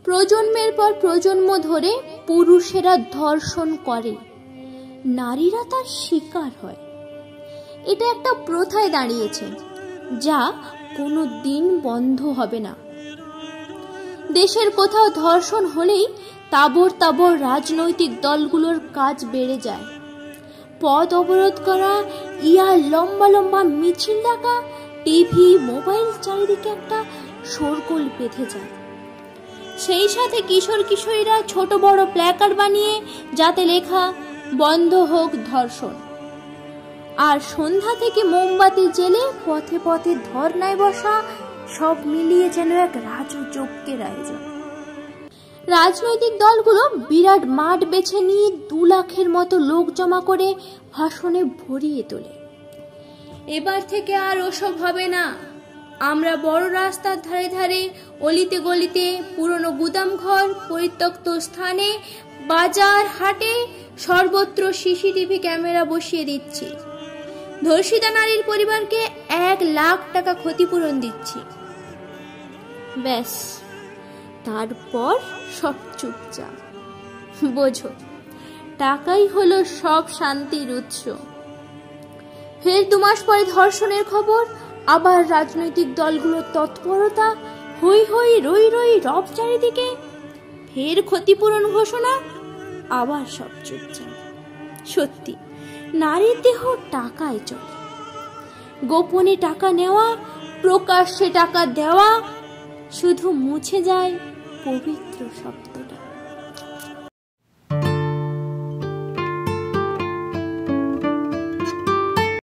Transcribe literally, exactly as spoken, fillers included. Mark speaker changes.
Speaker 1: প্রজন্মের পর প্রজন্ম ধরে পুরুষেরা ধর্ষণ করে, নারীরা তার শিকার হয়। এটা একটা প্রথায় দাঁড়িয়েছে, যা কোনো দিন বন্ধ হবে না। দেশের কোথাও ধর্ষণ হলেই তাবর তাবর রাজনৈতিক দলগুলোর কাজ বেড়ে যায়। পথ অবরোধ করা, ইয়া লম্বা লম্বা মিছিল ডাকা, টিভি মোবাইল চারিদিকে একটা শোরগোল বেঁধে যায়। সেই সাথে কিশোর কিশোরীরা ছোট বড় প্ল্যাকার্ড বানিয়ে যাতে লেখা বন্ধ হোক ধর্ষণ। আর সন্ধ্যা থেকে মোমবাতি জেলে পথে পথে ধর্নায় বসা, সব মিলিয়ে যেন এক রাজযজ্ঞের আয়োজন। রাজনৈতিক দলগুলো বিরাট মাঠ বেছে নিয়ে দু লাখের মতো লোক জমা করে ভাষণে ভরিয়ে তোলে। এবার থেকে আর ওসব হবে না। আমরা বড় রাস্তার ধারে ধারে, অলিতে গলিতে, পুরনো গুদাম ঘর, পরিত্যক্ত স্থানে, বাজার হাটে সর্বত্র সিসিটিভি ক্যামেরা বসিয়ে দিচ্ছি। ধর্ষিতা নারীর পরিবারকে এক লাখ টাকা ক্ষতিপূরণ দিচ্ছি। ব্যাস, তারপর সব চুপচাপ। বোঝো, টাকাই হলো সব শান্তির উৎস। ফের দু মাস পরে ধর্ষণের খবর, আবার রাজনৈতিক দলগুলোর তৎপরতা, হই হই রই রই রব চারিদিকে। ফের ক্ষতিপূরণ ঘোষণা, আবার সব চুপচাপ। সত্যি, নারীর দেহ টাকায় চলে। গোপনে টাকা নেওয়া, প্রকাশ্যে টাকা দেওয়া, শুধু মুছে যায় পবিত্র শব্দ।